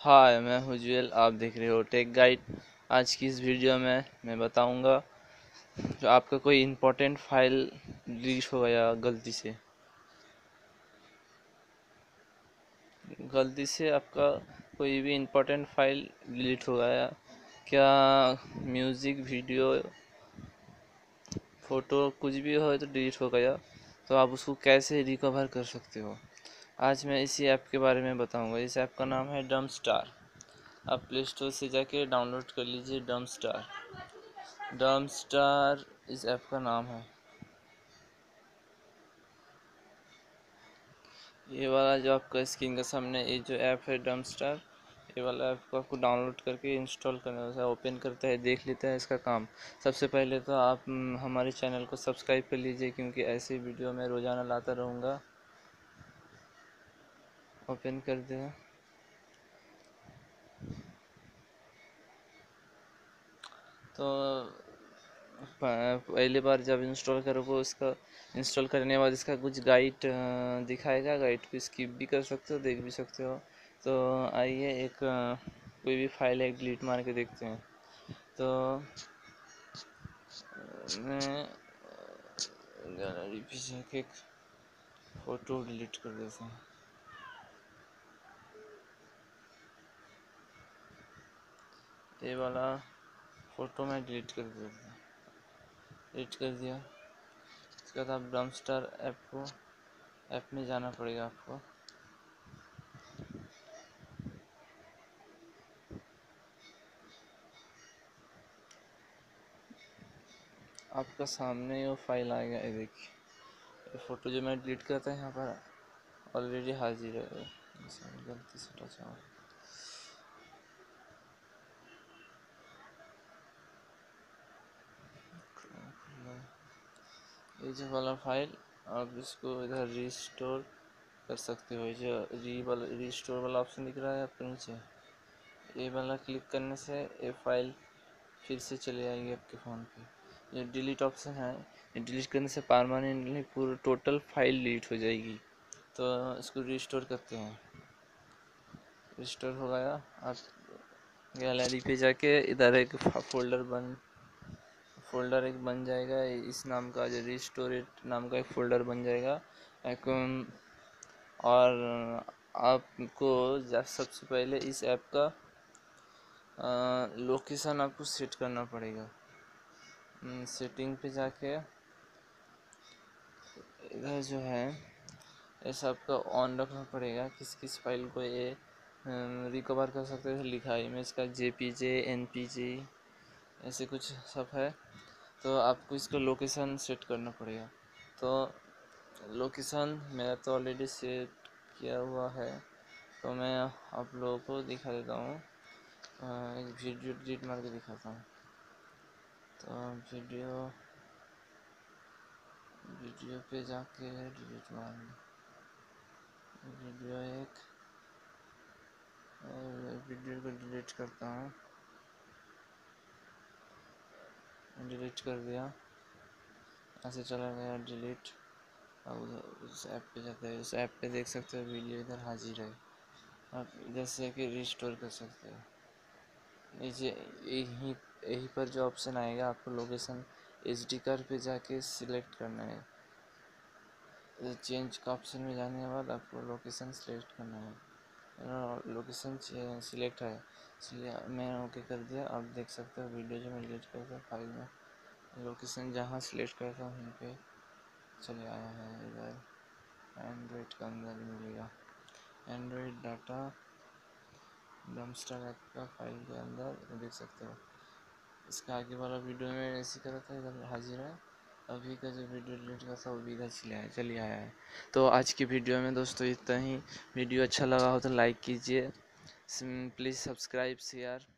हाय, मैं हूँ जुएल। आप देख रहे हो टेक गाइड। आज की इस वीडियो में मैं बताऊंगा जो आपका कोई इम्पोर्टेंट फाइल डिलीट हो गया गलती से आपका कोई भी इम्पोर्टेंट फाइल डिलीट हो गया। क्या म्यूज़िक, वीडियो, फ़ोटो कुछ भी हो तो डिलीट हो गया, तो आप उसको कैसे रिकवर कर सकते हो। आज मैं इसी ऐप के बारे में बताऊंगा। इस ऐप का नाम है डम्बस्टार। आप प्ले स्टोर से जाके डाउनलोड कर लीजिए डम्बस्टार। डम्बस्टार इस ऐप का नाम है। ये वाला जो आपका स्क्रीन के सामने ये जो ऐप है डम्बस्टार, ये वाला ऐप को आपको डाउनलोड करके इंस्टॉल करना है। ओपन करता है, देख लेता है इसका काम। सबसे पहले तो आप हमारे चैनल को सब्सक्राइब कर लीजिए, क्योंकि ऐसे वीडियो मैं रोज़ाना लाता रहूँगा। ओपन कर दिया। तो पहली बार जब इंस्टॉल करोगे, उसका इंस्टॉल करने के बाद इसका कुछ गाइड दिखाएगा। गाइड को स्किप भी कर सकते हो, देख भी सकते हो। तो आइए एक कोई भी फाइल है डिलीट मार के देखते हैं। तो मैं गैलरी पे जाके एक फ़ोटो डिलीट कर देता हूँ। ये वाला फ़ोटो मैं डिलीट कर देता हूँ। डिलीट कर दिया। उसके बाद आप डम्बस्टार ऐप में जाना पड़ेगा आपको। आपका सामने वो फाइल आएगा। ये देखिए, ये फ़ोटो जो मैं डिलीट करता है यहाँ पर ऑलरेडी हाजिर है। गलती से टच हुआ। ये जो वाला फाइल, आप इसको इधर रिस्टोर कर सकते हो। जो रिस्टोर वाला ऑप्शन दिख रहा है आपको नीचे, ये वाला क्लिक करने से ये फाइल फिर से चले आएगी आपके फ़ोन पे। ये डिलीट ऑप्शन है, ये डिलीट करने से परमानेंटली पूरा टोटल फाइल डिलीट हो जाएगी। तो इसको रिस्टोर करते हैं। रिस्टोर हो गया। आप गैलरी पे जाके इधर एक फोल्डर एक बन जाएगा। इस नाम का जो रिस्टोरेट नाम का एक फ़ोल्डर बन जाएगा। एक और आपको सबसे पहले इस ऐप का लोकेशन आपको सेट करना पड़ेगा। सेटिंग पे जाके इधर जो है ऐसा आपका ऑन रखना पड़ेगा। किस किस फाइल को ये रिकवर कर सकते हैं लिखा है। इमेज का JPG, NPG ऐसे कुछ सब है। तो आपको इसका लोकेशन सेट करना पड़ेगा। तो लोकेशन मेरा तो ऑलरेडी सेट किया हुआ है, तो मैं आप लोगों को दिखा देता हूँ। एक वीडियो डिलीट मार के दिखाता हूँ। तो वीडियो पे जाके डिलीट मार वीडियो एक वीडियो को डिलीट करता हूँ। डिलीट कर दिया। ऐसे चला गया डिलीट। अब उस ऐप पे जाते हैं। उस ऐप पे देख सकते हो वीडियो इधर हाजिर है। आप इधर से कि रिस्टोर कर सकते हो। नीचे यहीं यहीं पर जो ऑप्शन आएगा, आपको लोकेशन SD कार्ड पे जाके सिलेक्ट करना है। चेंज का ऑप्शन में जाने के बाद आपको लोकेशन सिलेक्ट करना है। लोकेशन सिलेक्ट है, इसलिए मैं ओके कर दिया। आप देख सकते हो वीडियो जो मैं डिलीट करता फाइल में लोकेशन जहाँ सिलेक्ट करता हूँ वहीं पे चले आया है। इधर एंड्रॉइड के अंदर मिलेगा। एंड्रॉइड डाटा डम्बस्टार ऐप का फाइल के अंदर देख सकते हो। इसका आगे वाला वीडियो में ऐसे करा था, इधर हाजिर है। अभी का जो वीडियो डिलीट का था वो भी इधर चले आया है। तो आज की वीडियो में दोस्तों इतना ही। वीडियो अच्छा लगा हो तो लाइक कीजिए, प्लीज़ सब्सक्राइब शेयर।